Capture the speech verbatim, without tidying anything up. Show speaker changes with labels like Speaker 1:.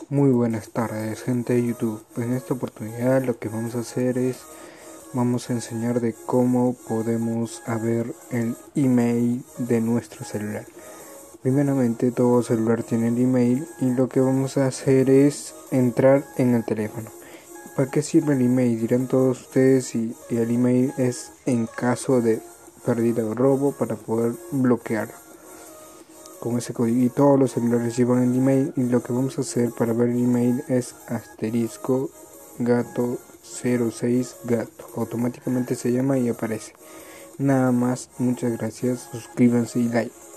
Speaker 1: Muy buenas tardes, gente de YouTube. En esta oportunidad lo que vamos a hacer es, vamos a enseñar de cómo podemos ver el email de nuestro celular. Primeramente, todo celular tiene el email y lo que vamos a hacer es entrar en el teléfono. ¿Para qué sirve el email? Dirán todos ustedes, y, y el email es en caso de pérdida o robo para poder bloquearlo. Con ese código, y todos los celulares llevan el email, y lo que vamos a hacer para ver el email es asterisco gato cero seis gato. Automáticamente se llama y aparece. Nada más, muchas gracias, suscríbanse y like.